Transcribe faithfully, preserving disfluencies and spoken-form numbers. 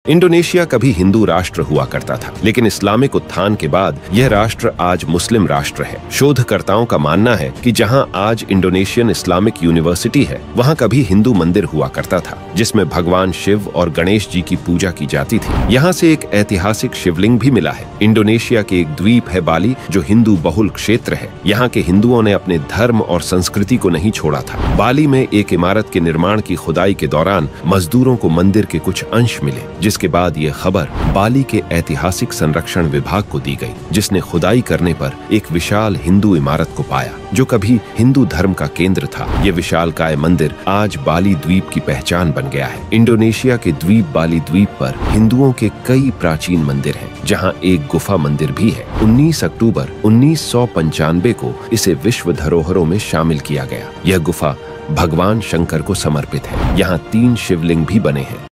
Indonesia कभी हिंदू राष्ट्र हुआ करता था, लेकिन इस्लामिक उत्थान के बाद यह राष्ट्र आज मुस्लिम राष्ट्र है। शोधकर्ताओं का मानना है कि जहां आज इंडोनेशियन इस्लामिक यूनिवर्सिटी है, वहां कभी हिंदू मंदिर हुआ करता था, जिसमें भगवान शिव और गणेश जी की पूजा की जाती थी। यहाँ से एक ऐतिहासिक शिवलिंग भी मिला है। इंडोनेशिया के एक द्वीप है बाली, जो हिंदू बहुल क्षेत्र है। यहाँ के हिंदुओं ने अपने धर्म और संस्कृति को नहीं छोड़ा था। बाली में एक इमारत के निर्माण की खुदाई के दौरान मजदूरों को मंदिर के कुछ अंश मिले, जिसके बाद ये खबर बाली के ऐतिहासिक संरक्षण विभाग को दी गई, जिसने खुदाई करने पर एक विशाल हिंदू इमारत को पाया, जो कभी हिंदू धर्म का केंद्र था। ये विशालकाय मंदिर आज बाली द्वीप की पहचान बन गया है। इंडोनेशिया के द्वीप बाली द्वीप पर हिंदुओं के कई प्राचीन मंदिर हैं, जहां एक गुफा मंदिर भी है। उन्नीस अक्टूबर उन्नीस सौ पंचानवे को इसे विश्व धरोहरों में शामिल किया गया। यह गुफा भगवान शंकर को समर्पित है। यहाँ तीन शिवलिंग भी बने हैं।